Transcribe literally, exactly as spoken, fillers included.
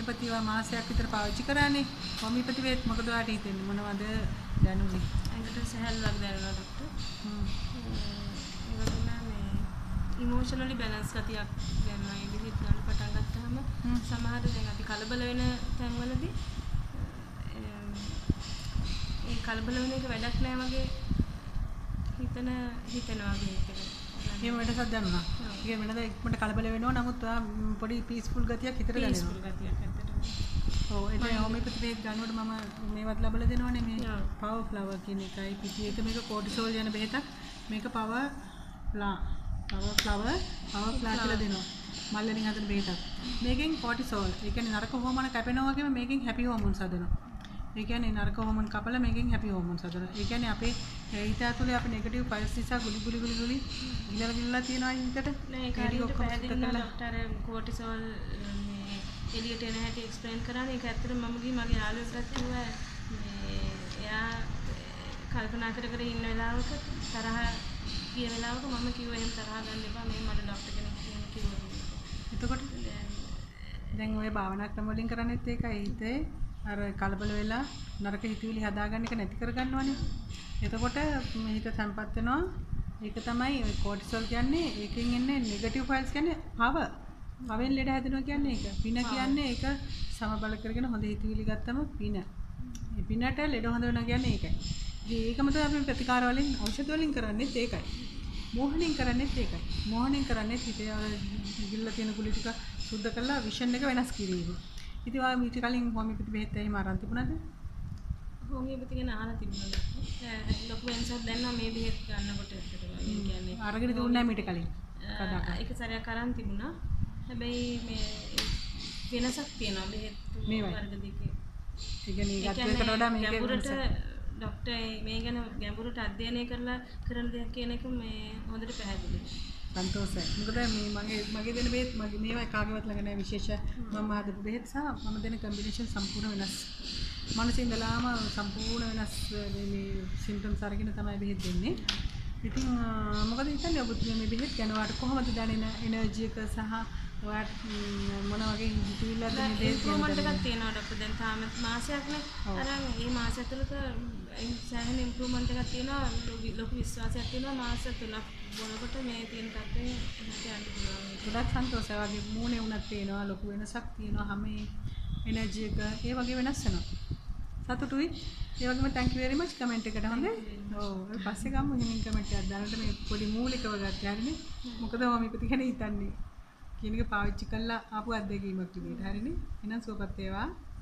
හෝමියෝපතිව මාසයක් විතර පාවිච්චි කරානේ. හෝමියෝපති වේත් මොකද ඔයාලට හිතෙන්නේ? මොනවද දැනුනේ? ඇඟට සැහැල්ලුවක් දැනෙනවා ડોක්ටර්. හ්ම්. ඒ වගේම මේ ඉමෝෂනලි බැලන්ස් ගතියක් දැනෙනවා. ඒ විදිහට ගන්න පටන් ගත්තාම සමහර දැන් අපි කලබල වෙන තැන්වලදී ඒ කලබල වෙන එක වැඩක් නෑ වගේ හිතන හිතනවා වගේ එක. එහෙම වෙනසක් දැනුණා. ඒ වෙනද ඉක්මනට කලබල වෙනවා. නමුත් ඔයා පොඩි පීස්ෆුල් ගතියක් හිතට දැනෙනවා. පීස්ෆුල් ගතියක් ඇත්තටම. ඔව් ඒ කියන්නේ හෝමියෝපති වේත් ගන්නකොට මම මේවත් ලැබලා දෙනවනේ මේ පවර් ෆ්ලවර් කියන එකයි පිටි එක මේක කෝටිසෝල් යන බෙහෙතක්. මේක පවර් ලා පවර් ෆ්ලවර් පවර් ෆ්ලා කියලා දෙනවා. මල් වලින් හදන බෙහෙතක්. මේකෙන් කෝටිසෝල් ඒ කියන්නේ නරක හෝමෝන කැපෙනවා වගේම මේකෙන් හැපි හෝමෝන්ස් හදනවා. ඒ කියන්නේ නරක හෝමෝන් කපලා මේකෙන් හැපි හෝමෝන්ස් හදනවා. ඒ කියන්නේ අපේ හිත ඇතුලේ අපි නෙගටිව් ෆයිල්ස් නිසා ගුලි ගුලි ගුලි ගුලි ගිලලා ගිලලා තියෙනවා හිතට. නෑ ඒක හරියට පැහැදිලි කරලා ડોක්ටර් කෝටිසෝල් මේ එළියට එන හැටි එක්ස්ප්ලেইন කරානේ. ඒක ඇත්තට මම ගිහින් මගේ යාළුවෙක්ට කිව්වා මේ එයා කල්පනා කර කර ඉන්න වෙලාවක තරහ ගිය වෙලාවක මම කිව්වා එහෙම තරහ ගන්න එපා මේ මට ડોක්ටර් කෙනෙක් කිව්වා. එතකොට දැන් ඔය භාවනා ක්‍රම වලින් කරන්නේත් ඒකයි හිතේ අර කලබල වෙලා නරක හිතවිලි හදාගන්න එක නැති කරගන්නවනේ. එතකොට හිත තැම්පත් වෙනවා. ඒක තමයි ඔය කෝටිසෝල් කියන්නේ. ඒකෙන් එන්නේ නෙගටිව් ෆයිල්ස් කියන්නේ පව. පවෙන් ලෙඩ හැදෙනවා කියන්නේ ඒක. පින කියන්නේ ඒක සමබල කරගෙන හොඳ හිතවිලි ගත්තම පින. මේ පිනට ලෙඩ හොඳ වෙනවා කියන්නේ ඒකයි. ඉතින් ඒකම තමයි අපි ප්‍රතිකාර වලින් ඖෂධ වලින් කරන්නේත් ඒකයි. මෝහණින් කරන්නේත් ඒකයි. මෝහණින් කරන්නේත් හිතේ ගිල්ල තියෙන කුලි ටික සුද්ධ කරලා විෂන් එක වෙනස් කිරීම. ඉතින් ඔයා මීට කලින් හෝමියෝපති බෙහෙත් එහෙම අරන් තිබුණාද? හෝමියෝපති ගැන අහලා තිබුණා. ලොකු වෙනසක් දැනනවා මේ බෙහෙත් ගන්නකොට ඇත්තටම. ඒ කියන්නේ අරගෙන තිබුණේ නැහැ මීට කලින්. ඒක සැරයක් අරන් තිබුණා. හැබැයි මේ වෙනසක් තියෙනවා බෙහෙත් වර්ග දෙකේ. ඒ කියන්නේ ඊගත් එකට වඩා මේක ගැඹුරට ડોක්ටර් මේ ගැන ගැඹුරට අධ්‍යයනය කරලා කරන දෙයක් කියන එක මේ හොඳට පැහැදිලියි. සන්තෝෂයි. මොකද මේ මගේ මගේ දෙන බෙහෙත් මගේ මේවා කාගේවත් ළඟ නැහැ විශේෂ මම හදපු බෙහෙත් සහ මම දෙන කම්බිනේෂන් සම්පූර්ණ වෙනස්. මනසින් දලාම සම්පූර්ණ වෙනස් මේ සිම්ප්ටම්ස් අරගෙන තමයි බෙහෙත් දෙන්නේ. ඉතින් මොකද හිතන්නේ ඔබ මේ බෙහෙත් ගැන වාට කොහොමද දැනෙන එනර්ජි එක සහ ඔයාට මොන වගේ හිතවිල්ලද මේ බෙහෙත් ඉම්ප්‍රූව්මන්ට් එකක් තියෙනවා ડોක්ටර්. දැන් තාම මාසයක්නේ. අරන් මේ මාසය ඇතුළත සෑහෙන ඉම්ප්‍රූව්මන්ට් එකක් තියෙනවා. ලොකු විශ්වාසයක් තියෙනවා මාස තුනක් බොනකොට මේ තියෙන තත්ත්වය හිත යන්න පුළුවන්. ගොඩක් සන්තෝෂයි. වගේ මූණේ උනත් තියෙනවා ලොකු වෙනසක් තියෙනවා. හැමේ එනර්ජි එක ඒ වගේ වෙනස් වෙනවා. සතුටුයි. ඒ වගේම thank you very much comment එකට හොඳේ. ඔව් ඒ පස්සේ ගමු හිමින් කමෙන්ට් එකක් දාන්නට මේ පොඩි මූලිකව ගත්තා හරිනේ. මොකද මම ඉපති ගැන හිතන්නේ. කියන එක පාවිච්චි කළා ආපු අත්දැකීමක් විදිහට හරිනේ. එහෙනම් සුවපත් වේවා.